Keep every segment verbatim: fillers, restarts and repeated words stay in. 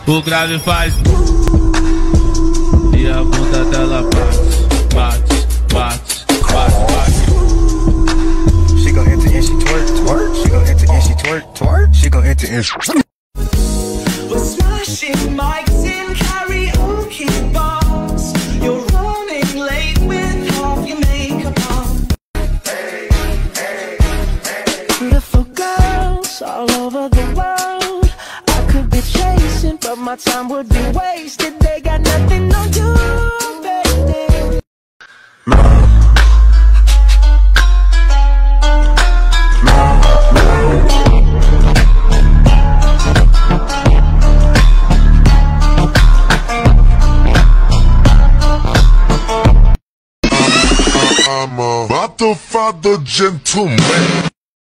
O grave faz e a bunda dela bate, bate, bate, bate, bate. She gon' enter and she twerk, twerk. She gon' enter and she twerk, twerk. She gon' enter and she. We're smashing mics in karaoke bars. You're running late with half your makeup on. Beautiful girls all over the world. I could be chasing, but my time would be wasted. They got nothing on you, baby. I'm a Godfather gentleman.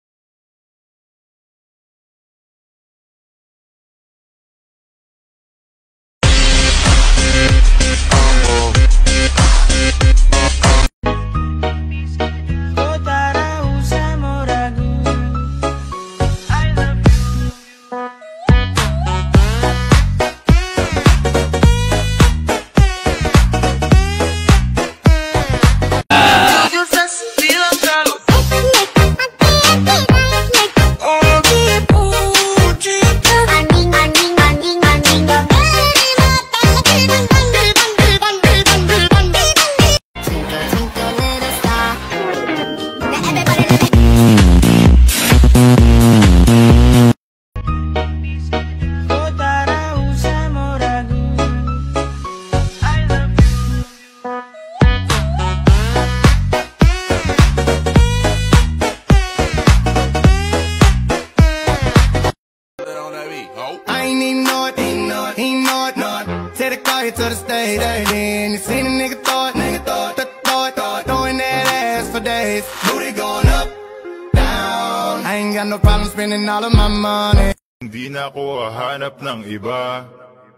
I ain't even know it, ain't know it, ain't know it, know it. Take the car here to the stage, then you seen a nigga throw it, nigga throw it, throw it, throw it, throwing that ass for days. Booty going up, down. I ain't got no problem spending all of my money. Hindi na ako hahanap ng iba.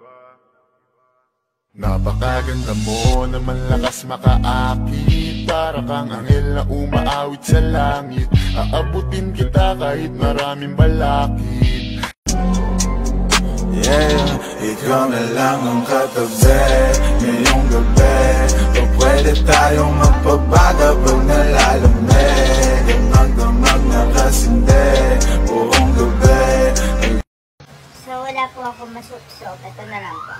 Napakaganda mo na malakas makaakit. Para kang anghel na umaawit sa langit. Aabutin kita kahit maraming balakid. Yeah, ikaw na lang ang katabi ngayong gabi. O pwede tayong magpabaga pag nalalamig. Ang magdamag na kasindi buong gabi. So wala po ako masupsop. Ito na lang po.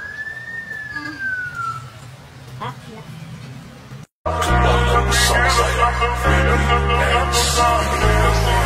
Ah, na. Sounds like